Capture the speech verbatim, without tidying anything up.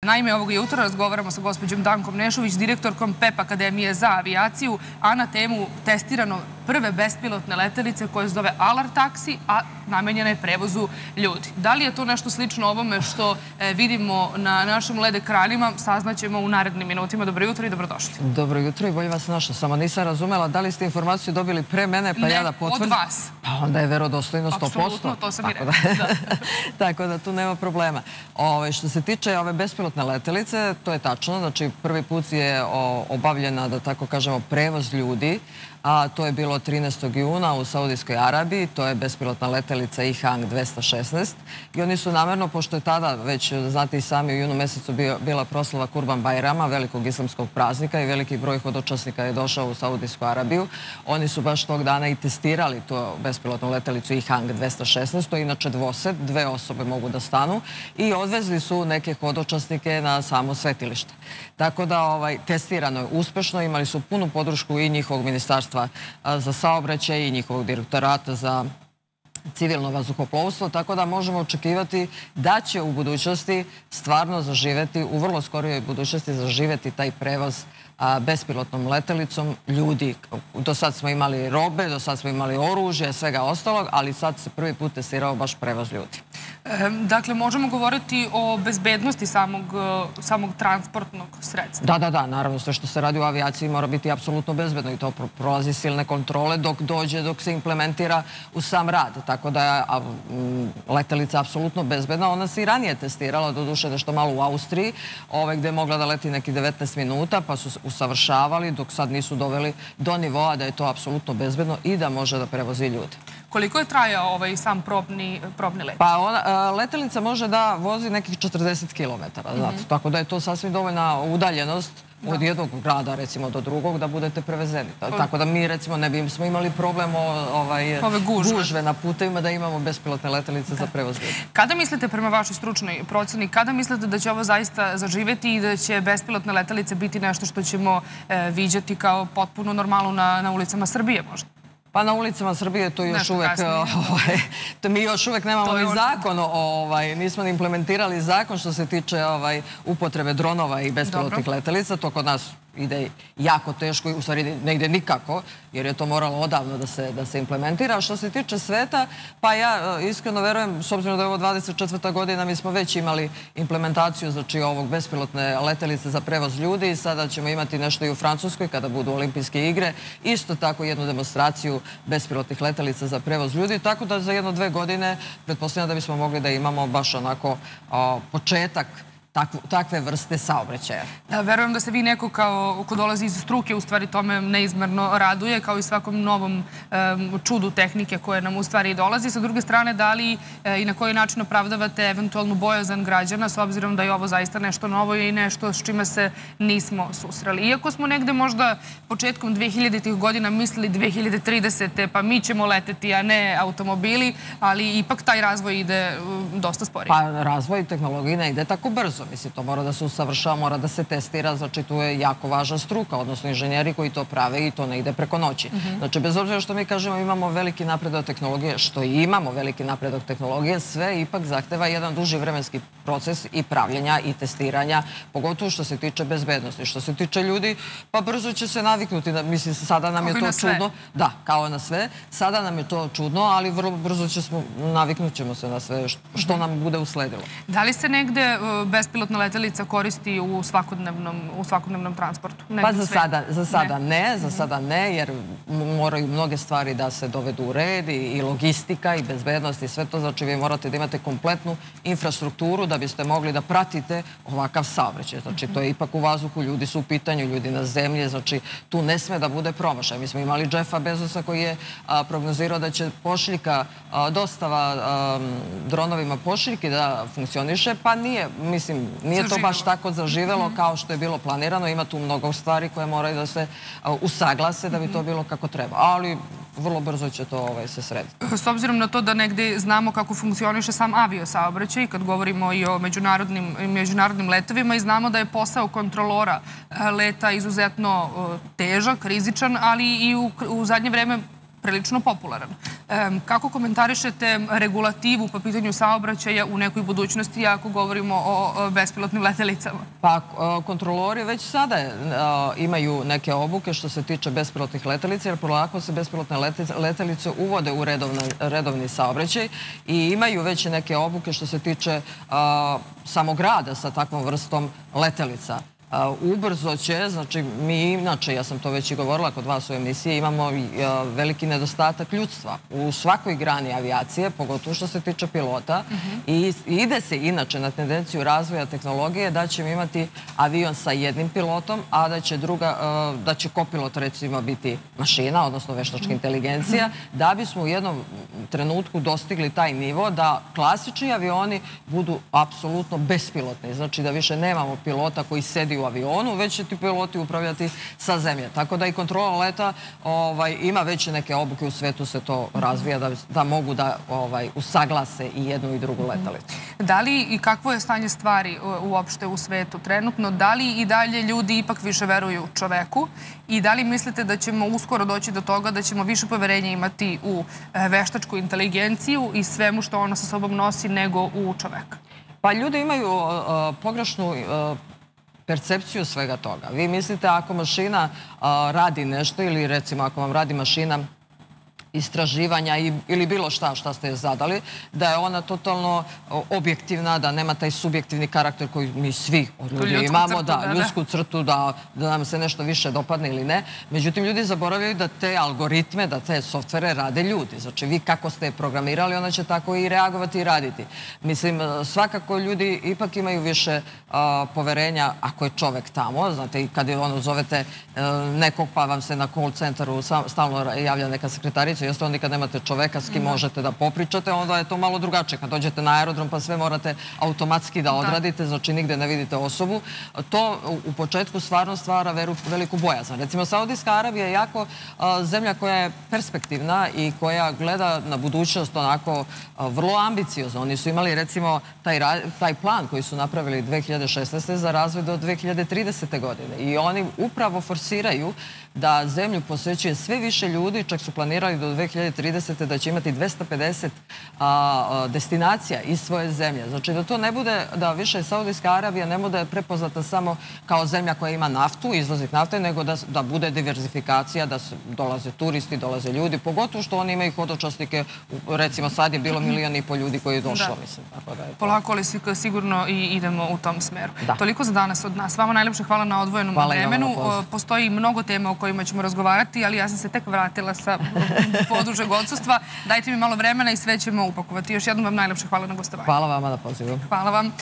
Naime, ovog jutra razgovaramo sa gospođom Dankom Nešović, direktorkom P E P Akademije za avijaciju, a na temu testirano prve bespilotne letelice koje se zove Alar taksi, a namenjena je prevozu ljudi. Da li je to nešto slično ovome što vidimo na našim L E D ekranima, saznaćemo u narednim minutima. Dobro jutro i dobrodošli. Dobro jutro i bolje vas našla. Samo nisam razumela da li ste informaciju dobili pre mene, pa ja da potvrdim. Ne, od vas. Pa onda je verodostojno sto posto. Apsolutno, to sam i rekla. Tako da tu nema problema. Što se tiče ove bespilotne letelice, to je tačno. Znači, prvi put je obavljena, da tako kažemo, prevoz ljudi, a to je bilo trinaestog juna u Saudijskoj Arabiji. To je bespilotna letelica I Hang dvesta šesnaest. I oni su namerno, pošto je tada, već znate i sami, u junu mesecu bila proslava Kurban Bajrama, velikog islamskog praznika, i veliki broj hodočasnika je došao u Saudijsku Arabiju. Oni su baš tog dana i testirali tu bespilotnu letelicu I Hang dvesta šesnaest. To je inače dvosed, dve osobe mogu da stanu, i odvezli su neke hodočasnike na samo svetilište. Tako da testirano je uspešno, imali su punu podršku i njihovog ministarstva za saobraćaj i njihovog direktorata za civilno vazduhoplovstvo, tako da možemo očekivati da će u budućnosti stvarno zaživeti, u vrlo skorijoj budućnosti zaživeti taj prevoz bespilotnom letelicom ljudi. Do sad smo imali robe, do sad smo imali oružje, svega ostalog, ali sad se prvi put testirao baš prevoz ljudi. Dakle, možemo govoriti o bezbednosti samog transportnog sredstva? Da, da, da. Naravno, sve što se radi u avijaciji mora biti apsolutno bezbedno i to prolazi silne kontrole dok dođe, dok se implementira u sam rad. Tako da je letelica apsolutno bezbedna. Ona se i ranije testirala, doduše nešto malo u Austriji, gde je mogla da leti neki devetnaest minuta, pa su usavršavali, dok sad nisu doveli do nivoa da je to apsolutno bezbedno i da može da prevozi ljude. Koliko je trajao ovaj sam probni let? Pa letelica može da vozi nekih četrdeset kilometara, tako da je to sasvim dovoljna udaljenost od jednog grada, recimo, do drugog, da budete prevezeni. Tako da mi, recimo, ne bismo imali problem gužve na putevima da imamo bespilotne letelice za prevoz ljudi. Kada mislite, prema vašoj stručnoj proceni, kada mislite da će ovo zaista zaživeti i da će bespilotne letelice biti nešto što ćemo viđati kao potpuno normalno na ulicama Srbije, možda? Pa na ulicama Srbije to još uvek, mi još uvek nemamo ni zakon, nismo ni implementirali zakon što se tiče upotrebe dronova i bespilotnih letelica, to kod nas ide jako teško i u stvari ne ide nikako, jer je to moralo odavno da se implementira. Što se tiče sveta, pa ja iskreno verujem, s obzirom da je ovo dvadeset četvrta godina, mi smo već imali implementaciju, znači, ovog bespilotne letelice za prevoz ljudi i sada ćemo imati nešto i u Francuskoj kada budu olimpijske igre. Isto tako jednu demonstraciju bespilotnih letelica za prevoz ljudi, tako da za jedno dve godine pretpostavljam da bismo mogli da imamo baš onako početak takve vrste saobraćaja. Verujem da se vi neko ko dolazi iz struke u stvari tome neizmerno raduje, kao i svakom novom čudu tehnike koje nam u stvari dolazi. Sa druge strane, da li i na koji način opravdavate eventualnu bojazan građana, s obzirom da je ovo zaista nešto novo i nešto s čime se nismo susreli. Iako smo negde možda početkom dvehiljaditih godina mislili dve hiljade tridesete pa mi ćemo leteti, a ne automobili, ali ipak taj razvoj ide dosta sporije. Pa razvoj tehnologije ne ide tako brzo. Mislim, to mora da se usavršava, mora da se testira, znači tu je jako važna struka, odnosno inženjeri koji to prave i to ne ide preko noći. Znači, bez obzira što mi kažemo imamo veliki napredak tehnologije, što i imamo veliki napredak tehnologije, sve ipak zahteva jedan duži vremenski proces i pravljenja i testiranja, pogotovo što se tiče bezbednosti. Što se tiče ljudi, pa brzo će se naviknuti, mislim, sada nam je to čudno. Da, kao na sve. Sada nam je to čudno, ali vrlo brzo ćemo, naviknut ćemo se na sve što nam bude usledilo. Da li se negde bespilotna letelica koristi u svakodnevnom transportu? Pa za sada ne, za sada ne, jer moraju mnoge stvari da se dovedu u red i logistika i bezbednost i sve to. Znači, vi morate da imate kompletnu infrastrukturu da biste mogli da pratite ovakav saobraćaj. Znači, to je ipak u vazduhu, ljudi su u pitanju, ljudi na zemlji, znači, tu ne sme da bude promašaj. Mi smo imali Jeffa Bezosa koji je prognozirao da će pošiljka, dostava dronovima pošiljki da funkcioniše, pa nije, mislim, nije to baš tako zaživelo kao što je bilo planirano. Ima tu mnogo stvari koje moraju da se usaglase da bi to bilo kako treba. Ali vrlo brzo će to se srediti. S obzirom na to da negde znamo kako funkcioniše sam aviosaobraćaj, kad govorimo i o međunarodnim letovima, i znamo da je posao kontrolora leta izuzetno težak, rizičan, ali i u zadnje vreme prilično popularan. Kako komentarišete regulativu po pitanju saobraćaja u nekoj budućnosti ako govorimo o bespilotnim letelicama? Pa, kontrolori već sada imaju neke obuke što se tiče bespilotnih letelica, jer polako se bespilotne letelice uvode u redovni saobraćaj i imaju već neke obuke što se tiče samog rada sa takvom vrstom letelica. Ubrzo će, znači mi inače, ja sam to već i govorila kod vas u emisiji, imamo veliki nedostatak ljudstva u svakoj grani avijacije, pogotovo što se tiče pilota i ide se inače na tendenciju razvoja tehnologije da ćemo imati avion sa jednim pilotom, a da će druga, da će kopilot recimo biti mašina, odnosno veštačka inteligencija, da bismo u jednom trenutku dostigli taj nivo da klasični avioni budu apsolutno bespilotni, znači da više nemamo pilota koji sedi u avionu, već će ti piloti upravljati sa zemlje. Tako da i kontrola leta ima već neke obuke, u svetu se to razvija da mogu da usaglase i jednu i drugu letalicu. Da li i kakvo je stanje stvari uopšte u svetu trenutno? Da li i dalje ljudi ipak više veruju čoveku i da li mislite da ćemo uskoro doći do toga da ćemo više poverenja imati u veštačku inteligenciju i svemu što ona sa sobom nosi nego u čoveka? Pa ljudi imaju pogrešnu percepciju svega toga. Vi mislite ako mašina radi nešto ili recimo ako vam radi mašina istraživanja ili bilo šta šta ste zadali, da je ona totalno objektivna, da nema taj subjektivni karakter koji mi svi od ljudi imamo, da ljudsku crtu, da nam se nešto više dopadne ili ne. Međutim, ljudi zaboravljaju da te algoritme, da te softvere rade ljudi. Znači, vi kako ste programirali, ona će tako i reagovati i raditi. Mislim, svakako ljudi ipak imaju više poverenja ako je čovek tamo. Znate, i kad ono zovete nekog pa vam se na call centru stalno javlja neka sekretarica, jeste onda kad nemate čoveka s kim možete da popričate, onda je to malo drugačije. Kad dođete na aerodrom pa sve morate automatski da odradite, znači nigde ne vidite osobu. To u početku stvarno stvara veliku bojazan. Recimo, Saudijska Arabija je jako zemlja koja je perspektivna i koja gleda na budućnost onako vrlo ambiciozno. Oni su imali recimo taj plan koji su napravili dve hiljade šesnaeste. za razvoj do dve hiljade tridesete. godine. I oni upravo forsiraju da zemlju posećuje sve više ljudi, čak su planirali do dve hiljade tridesete. da će imati dvesta pedeset destinacija iz svoje zemlje. Znači da to ne bude, da više Saudijska Arabija ne bude prepoznata samo kao zemlja koja ima naftu, izvoznik nafte, nego da bude diverzifikacija, da dolaze turisti, dolaze ljudi, pogotovo što oni imaju hodočasnike, recimo sad je bilo milijon i po ljudi koji je došlo, mislim. Polako, ali sigurno i idemo u tom smeru. Toliko za danas od nas. Vama najlepše hvala na odvojenom vremenu. Postoji mnogo tema o kojima ćemo razgovarati, ali ja sam se tek vratila sa podužeg odsustva. Dajte mi malo vremena i sve ćemo upakovati. Još jednom vam najlepše hvala na gostovanju. Hvala vama na pozivu. Hvala vam.